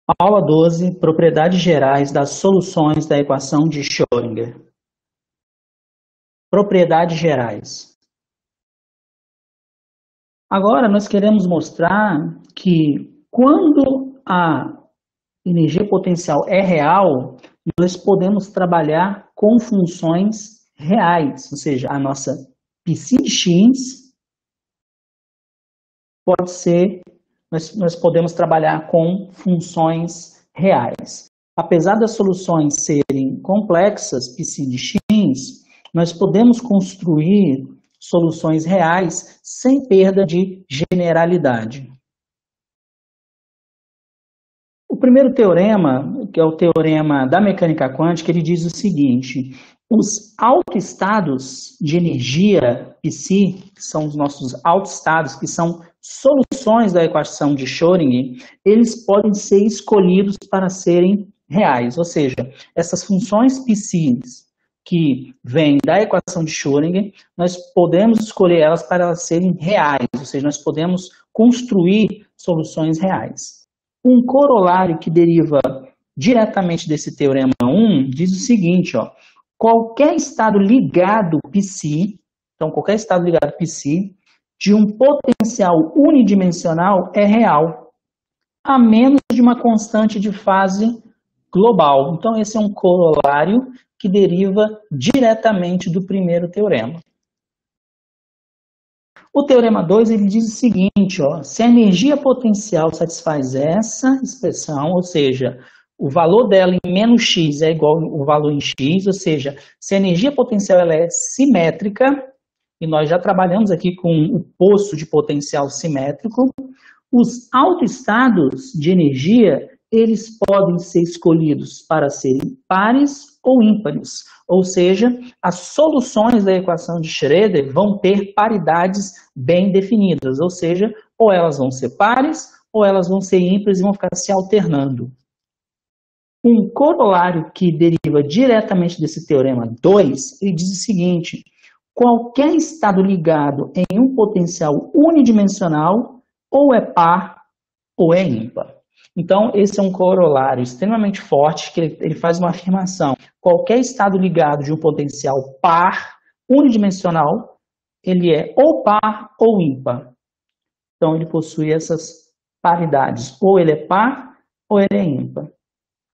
Aula 12, propriedades gerais das soluções da equação de Schrödinger. Propriedades gerais. Agora nós queremos mostrar que quando a energia potencial é real, nós podemos trabalhar com funções reais, ou seja, a nossa psi de x pode ser, nós podemos trabalhar com funções reais. Apesar das soluções serem complexas, psi de x, nós podemos construir soluções reais sem perda de generalidade. O primeiro teorema, que é o teorema da mecânica quântica, ele diz o seguinte: os autoestados de energia psi, que são os nossos autoestados, que são soluções da equação de Schrödinger, eles podem ser escolhidos para serem reais, ou seja, essas funções psi que vêm da equação de Schrödinger, nós podemos escolher elas para elas serem reais, ou seja, nós podemos construir soluções reais. Um corolário que deriva diretamente desse teorema 1 diz o seguinte, ó, qualquer estado ligado psi, então qualquer estado ligado psi, de um potencial unidimensional é real, a menos de uma constante de fase global. Então esse é um corolário que deriva diretamente do primeiro teorema. O teorema 2 ele diz o seguinte, ó, se a energia potencial satisfaz essa expressão, ou seja, o valor dela em menos x é igual ao valor em x, ou seja, se a energia potencial ela é simétrica, e nós já trabalhamos aqui com o poço de potencial simétrico, os autoestados de energia, eles podem ser escolhidos para serem pares ou ímpares, ou seja, as soluções da equação de Schrödinger vão ter paridades bem definidas, ou seja, ou elas vão ser pares ou elas vão ser ímpares e vão ficar se alternando. Um corolário que deriva diretamente desse teorema 2, ele diz o seguinte: qualquer estado ligado em um potencial unidimensional ou é par ou é ímpar. Então, esse é um corolário extremamente forte, que ele faz uma afirmação. Qualquer estado ligado de um potencial par, unidimensional, ele é ou par ou ímpar. Então, ele possui essas paridades. Ou ele é par ou ele é ímpar.